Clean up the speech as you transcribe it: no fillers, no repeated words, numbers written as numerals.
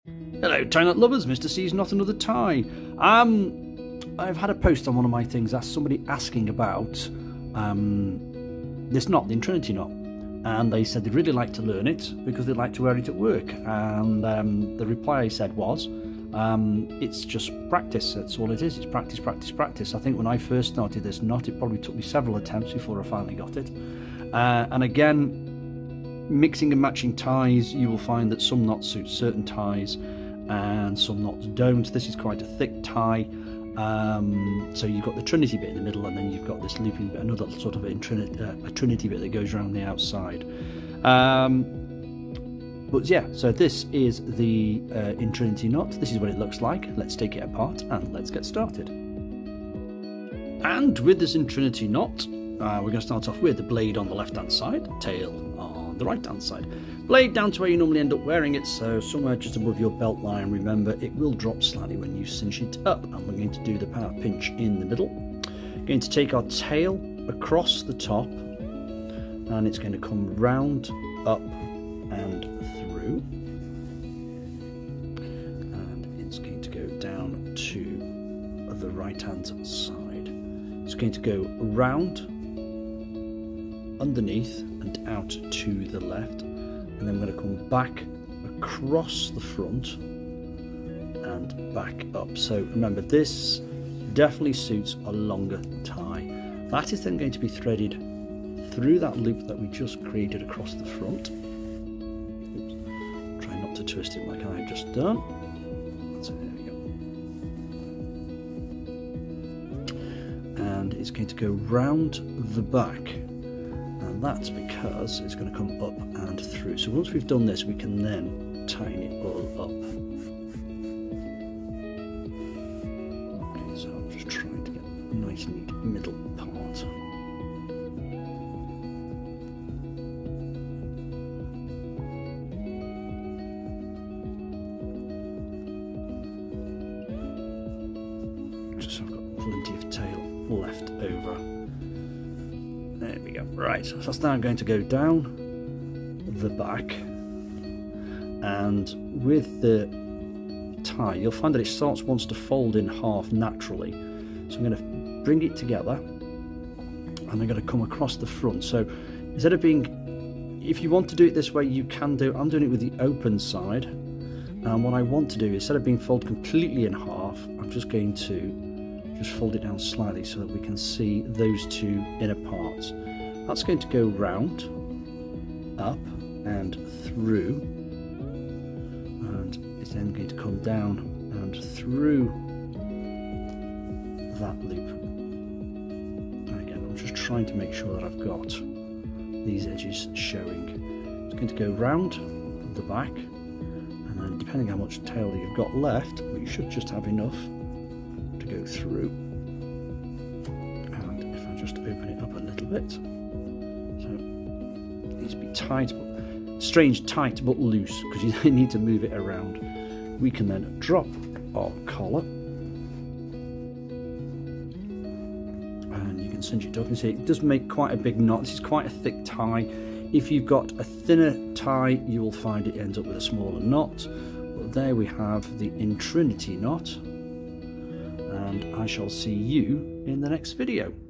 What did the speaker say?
Hello tie knot lovers, Mr. C's Not Another Tie. I've had a post on one of my things, somebody asking about this knot, the Intrinity knot, and they said they'd really like to learn it because they'd like to wear it at work, and the reply I said was it's just practice. That's all it is. It's practice, practice, practice. I think when I first started this knot, it probably took me several attempts before I finally got it, and again, mixing and matching ties, you will find that some knots suit certain ties and some knots don't. This is quite a thick tie, so you've got the Trinity bit in the middle, and then you've got this looping bit, another sort of a Trinity bit that goes around the outside. But yeah, so this is the Intrinity knot. This is what it looks like. Let's take it apart and let's get started. And with this Intrinity knot, we're going to start off with the blade on the left hand side, tail on the right hand side. Blade down to where you normally end up wearing it, so somewhere just above your belt line. Remember, it will drop slightly when you cinch it up, and we're going to do the power pinch in the middle. Going to take our tail across the top, and it's going to come round, up and through, and it's going to go down to the right hand side. It's going to go round, underneath and out to the left, and then we're going to come back across the front and back up. So remember, this definitely suits a longer tie. That is then going to be threaded through that loop that we just created across the front. Oops. Try not to twist it like I've just done. That's it, there we go. And it's going to go round the back. And that's because it's going to come up and through. So once we've done this, we can then tighten it all up. Okay, so I'm just trying to get a nice neat middle part. Just so I've got plenty of tail left over. There we go. Right, so that's now going to go down the back, and with the tie you'll find that it wants to fold in half naturally. So I'm going to bring it together, and I'm going to come across the front. So instead of being, if you want to do it this way, you can do. I'm doing it with the open side, and what I want to do, instead of being folded completely in half, I'm just going to fold it down slightly so that we can see those two inner parts. That's going to go round, up and through, and it's then going to come down and through that loop. And again, I'm just trying to make sure that I've got these edges showing. It's going to go round the back, and then depending how much tail that you've got left, but you should just have enough to go through. And if I just open it up a little bit, so it needs to be tight, strange tight but loose, because you need to move it around. We can then drop our collar, and you can cinch it up and see it does make quite a big knot. This is quite a thick tie. If you've got a thinner tie, you will find it ends up with a smaller knot. But there we have the Intrinity knot, and I shall see you in the next video.